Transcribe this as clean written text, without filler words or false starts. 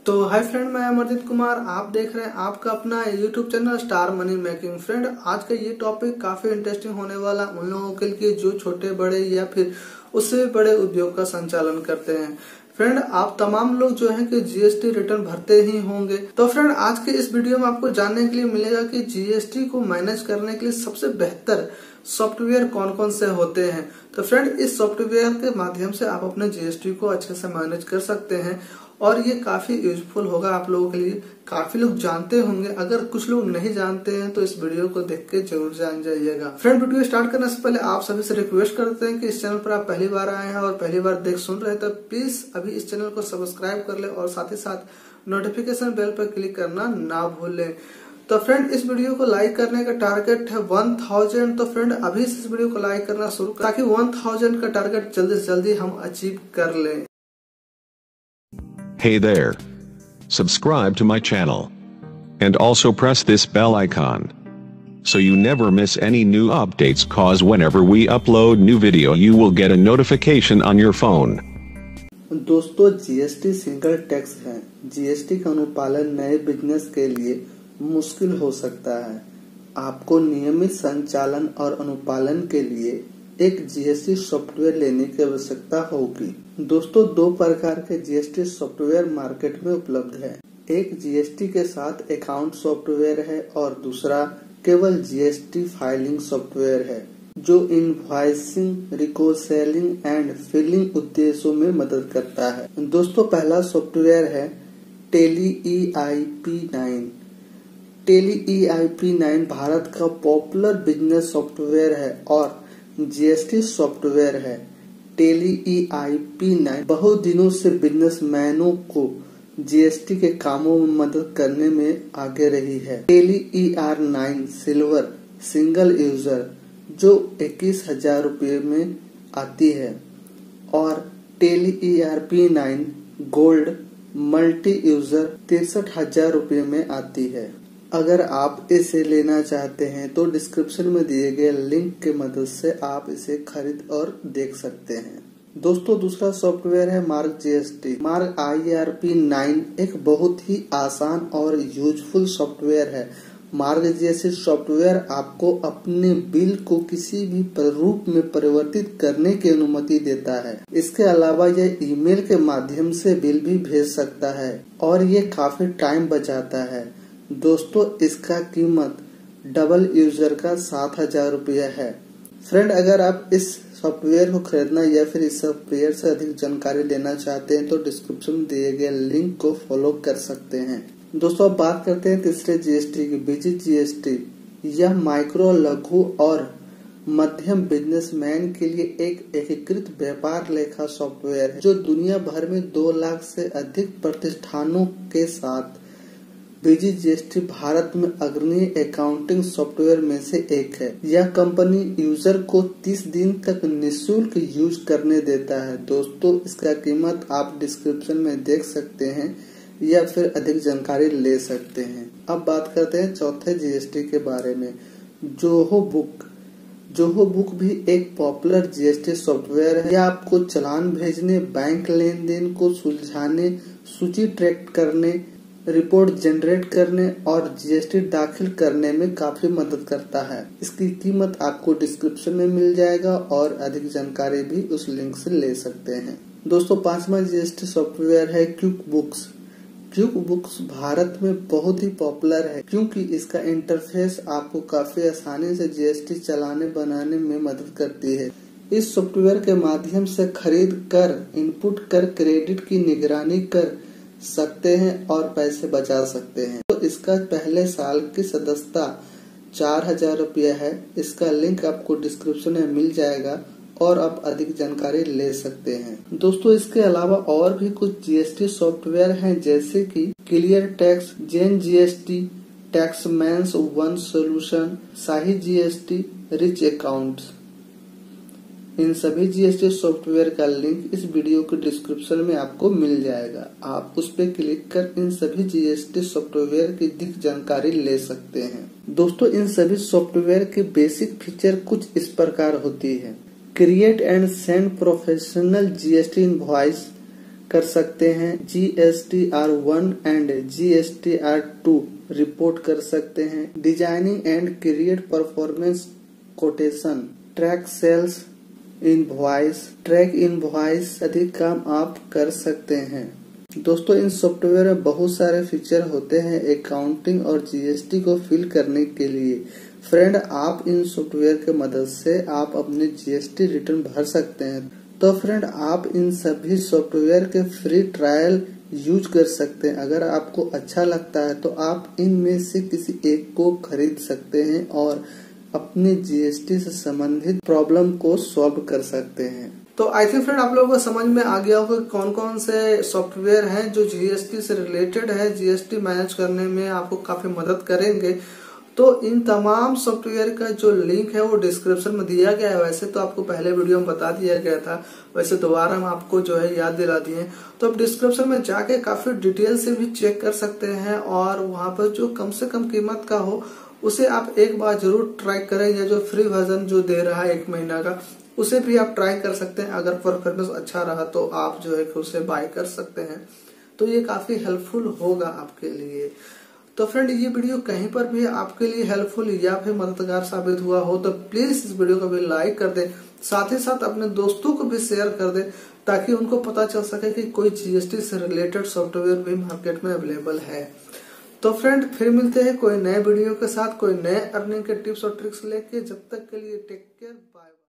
तो hi friend, मैं अमरजीत कुमार। आप देख रहे हैं आपका अपना YouTube channel star money making. Friend, आज का ये टॉपिक काफी इंटरेस्टिंग होने वाला उन लोगों के लिए जो छोटे बड़े या फिर उससे भी बड़े उद्योग का संचालन करते हैं। फ्रेंड, आप तमाम लोग जो है कि जीएसटी रिटर्न भरते ही होंगे। तो फ्रेंड, आज के इस वीडियो में आपको जानने के लिए मिलेगा कि जीएसटी को मैनेज करने के लिए सबसे बेहतर सॉफ्टवेयर कौन कौन से होते हैं। तो फ्रेंड, इस सॉफ्टवेयर के माध्यम से आप अपने जीएसटी को अच्छे से मैनेज कर सकते हैं और ये काफी यूजफुल होगा आप लोगों के लिए। काफी लोग जानते होंगे, अगर कुछ लोग नहीं जानते हैं तो इस वीडियो को देख के जरूर जान जाइएगा। फ्रेंड, वीडियो स्टार्ट करने से पहले आप सभी से रिक्वेस्ट करते हैं कि इस चैनल पर आप पहली बार आए हैं और पहली बार देख सुन रहे हैं तो प्लीज अभी इस चैनल को सब्सक्राइब कर ले और साथ ही साथ नोटिफिकेशन बेल पर क्लिक करना ना भूलें। तो फ्रेंड, इस वीडियो को लाइक करने का टारगेट है 1000। तो फ्रेंड, अभी इस वीडियो को लाइक करना शुरू कर ताकि 1000 का टारगेट जल्दी से जल्दी हम अचीव कर लें। Hey there. Subscribe to my channel. And also press this bell icon. So you never miss any new updates, cause whenever we upload new video you will get a notification on your phone. दोस्तों, GST single tax है। GST का अनुपालन नए business के लिए मुश्किल हो सकता है। आपको नियमित संचालन और अनुपालन के लिए एक जीएसटी सॉफ्टवेयर लेने की आवश्यकता होगी। दोस्तों, दो प्रकार के जीएसटी सॉफ्टवेयर मार्केट में उपलब्ध है। एक जीएसटी के साथ अकाउंट सॉफ्टवेयर है और दूसरा केवल जीएसटी फाइलिंग सॉफ्टवेयर है जो इनवॉइसिंग, रिकॉर्डिंग एंड फिलिंग उद्देश्यों में मदद करता है। दोस्तों, पहला सॉफ्टवेयर है tally EIP9। Tally EIP9 Bharat का पॉपुलर बिजनेस सॉफ्टवेयर है और जीएसटी सॉफ्टवेयर है। टैली EIP9 बहुत दिनों से बिजनेसमैनों को जीएसटी के कामों में मदद करने में आगे रही है। Tally ER9 silver single user जो 21,000 रुपये में आती है और tally ERP9 gold multi user 63,000 रुपये में आती है। अगर आप इसे लेना चाहते हैं तो डिस्क्रिप्शन में दिए गए लिंक के मदद से आप इसे खरीद और देख सकते हैं। दोस्तों, दूसरा सॉफ्टवेयर है मार्क जीएसटी। मार्क IRP9 एक बहुत ही आसान और यूजफुल सॉफ्टवेयर है। मार्क जीएसटी सॉफ्टवेयर आपको अपने बिल को किसी भी रूप में परिवर्तित करने की अनुमति देता है। इसके अलावा यह ईमेल के माध्यम से बिल भी भेज सकता है और ये काफी टाइम बचाता है। दोस्तों, इसका कीमत डबल यूजर का 7,000 रुपया है। फ्रेंड, अगर आप इस सॉफ्टवेयर को खरीदना या फिर इस सॉफ्टवेयर से अधिक जानकारी लेना चाहते हैं तो डिस्क्रिप्शन में दिए गए लिंक को फॉलो कर सकते हैं। दोस्तों, अब बात करते हैं तीसरे जीएसटी की, बीजी जीएसटी। यह माइक्रो, लघु और मध्यम बिजनेसमैन के लिए एक एकीकृत व्यापार लेखा सॉफ्टवेयर है जो दुनिया भर में 2 लाख से अधिक प्रतिष्ठानों के साथ बीजी जीएसटी भारत में अग्रणी अकाउंटिंग सॉफ्टवेयर में से एक है। यह कंपनी यूजर को 30 दिन तक निःशुल्क यूज करने देता है। दोस्तों, इसका कीमत आप डिस्क्रिप्शन में देख सकते हैं या फिर अधिक जानकारी ले सकते हैं। अब बात करते हैं चौथे जीएसटी के बारे में, जोहो बुक। जोहो बुक भी एक पॉपुलर जीएसटी सॉफ्टवेयर है। यह आपको चालान भेजने, बैंक लेन देन को सुलझाने, सूची ट्रैक करने, रिपोर्ट जनरेट करने और जीएसटी दाखिल करने में काफी मदद करता है। इसकी कीमत आपको डिस्क्रिप्शन में मिल जाएगा और अधिक जानकारी भी उस लिंक से ले सकते हैं। दोस्तों, पांचवा जीएसटी सॉफ्टवेयर है QuickBooks. QuickBooks Bharat में बहुत ही पॉपुलर है क्योंकि इसका इंटरफेस आपको काफी आसानी से जीएसटी चलाने बनाने में मदद करती है। इस सॉफ्टवेयर के माध्यम से खरीद कर, इनपुट कर, क्रेडिट की निगरानी कर सकते हैं और पैसे बचा सकते हैं। तो इसका पहले साल की सदस्यता 4,000 रुपया है। इसका लिंक आपको डिस्क्रिप्शन में मिल जाएगा और आप अधिक जानकारी ले सकते हैं। दोस्तों, इसके अलावा और भी कुछ जीएसटी सॉफ्टवेयर हैं जैसे कि ClearTax, Gen GST, Taxmann's one solution, शाही जीएसटी, रिच अकाउंट्स। इन सभी जीएसटी सॉफ्टवेयर का लिंक इस वीडियो के डिस्क्रिप्शन में आपको मिल जाएगा। आप उस पर क्लिक कर इन सभी जीएसटी सॉफ्टवेयर की अधिक जानकारी ले सकते हैं। दोस्तों, इन सभी सॉफ्टवेयर के बेसिक फीचर कुछ इस प्रकार होती है। Create and send professional GST invoice, कर सकते हैं, GSTR1 एंड GSTR2 रिपोर्ट कर सकते हैं, designing and create performance quotation, track sales invoice, track invoice आदि काम आप कर सकते हैं। दोस्तों इन सॉफ्टवेयर में बहुत सारे फीचर होते हैं अकाउंटिंग और जीएसटी को फिल करने के लिए। फ्रेंड आप इन सॉफ्टवेयर के मदद से आप अपने जीएसटी रिटर्न भर सकते हैं। तो फ्रेंड आप इन सभी सॉफ्टवेयर के फ्री ट्रायल यूज कर सकते हैं। अगर आपको अच्छा लगता है तो आप इनमें से किसी एक को खरीद सकते हैं और अपने जीएसटी से संबंधित प्रॉब्लम को सॉल्व कर सकते हैं। तो आई थिंक फ्रेंड आप लोगों को समझ में आ गया होगा कौन कौन से सॉफ्टवेयर हैं जो जीएसटी से रिलेटेड है, जीएसटी मैनेज करने में आपको काफी मदद करेंगे। तो इन तमाम सॉफ्टवेयर का जो लिंक है वो डिस्क्रिप्शन में दिया गया है। वैसे तो आपको पहले वीडियो में बता दिया गया था, वैसे दोबारा हम आपको जो है याद दिला दिए। तो आप डिस्क्रिप्शन में जाके काफी डिटेल से भी चेक कर सकते हैं और वहां पर जो कम से कम कीमत का हो उसे आप एक बार जरूर ट्राई करें, या जो फ्री वर्जन जो दे रहा है 1 महीना का उसे भी आप ट्राई कर सकते हैं। अगर परफॉर्मेंस अच्छा रहा तो आप जो है उसे बाय कर सकते हैं। तो ये काफी हेल्पफुल होगा आपके लिए। तो फ्रेंड ये वीडियो कहीं पर भी आपके लिए हेल्पफुल या फिर मददगार साबित हुआ हो तो प्लीज इस वीडियो को भी लाइक कर दे, साथ ही साथ अपने दोस्तों को भी शेयर कर दे ताकि उनको पता चल सके कि कोई जीएसटी से रिलेटेड सॉफ्टवेयर भी मार्केट में अवेलेबल है। तो फ्रेंड फिर मिलते हैं कोई नए वीडियो के साथ, कोई नए अर्निंग के टिप्स और ट्रिक्स लेके। जब तक के लिए टेक केयर।